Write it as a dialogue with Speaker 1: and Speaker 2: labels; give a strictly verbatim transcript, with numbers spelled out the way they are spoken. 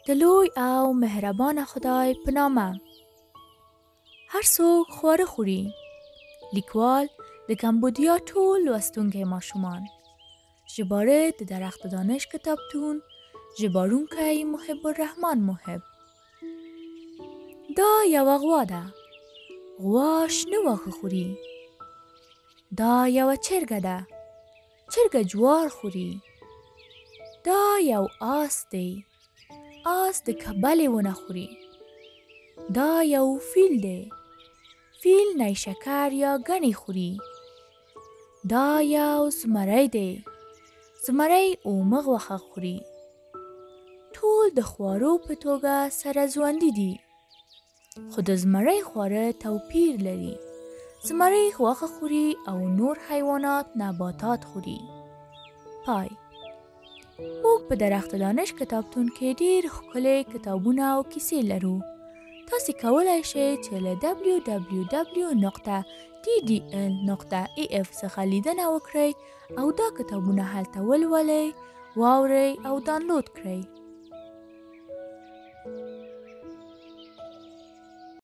Speaker 1: د لوی او مهربان خدای په نامه. هر څوک خواړه خوري. لیکوال د کمبودیا ټول لوستونکي ماشومان. ژباړه د درخت دانش کتابتون. ژباړونکی محب الرحمن محب. دا یوه غوا ده. غوا شنه واښه خوري. دا یوه چرګه ده. چرګه جوار خوري. دا یو آس دی. آس د کبلې ونه خوري. دا یو فیل دی. فیل نیشکر یا ګنی خوري. دا یو زمری دی. زمری اومه غوښه خوري. ټول د خوارو په توګه سره ژوندي دي. خو د زمری خواړه توپیر لري. زمری غوښه خوري او نور حیوانات نباتات خوري. پای. موږ په درخت دانش کتابتون کې ډېر ښکلي کتابونه او کیسې لرو. تاسې کولی شئ چې له دبلیو دبلیو دبلیو نقطه ډي ډي ال نقطه ای اف څخه لیدنه وکړئ او دا کتابونه هلته ولولئ، واورئ او ډاونلوډ کړئ.